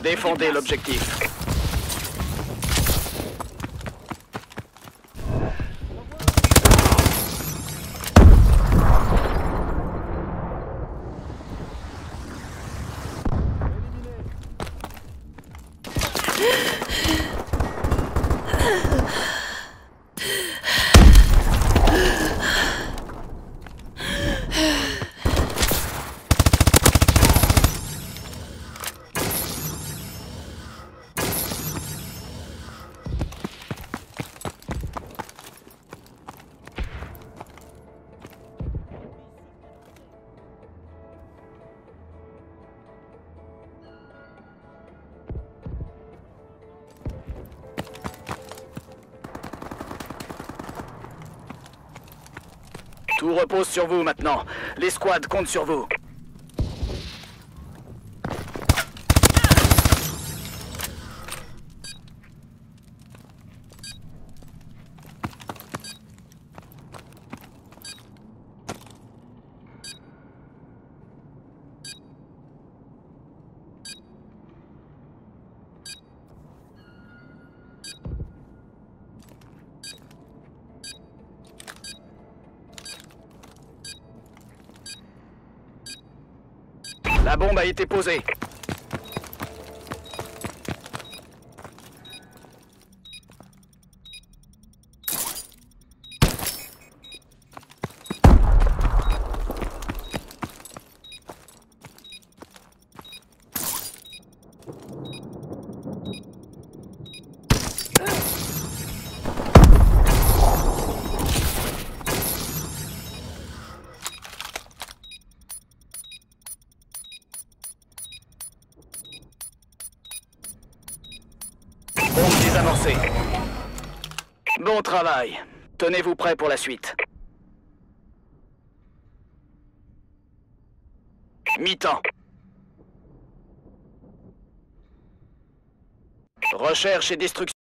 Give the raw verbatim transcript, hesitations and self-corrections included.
Défendez l'objectif. Tout repose sur vous maintenant. Les squads comptent sur vous. La bombe a été posée. Bombe désamorcée. Bon travail. Tenez-vous prêts pour la suite. Mi-temps. Recherche et destruction.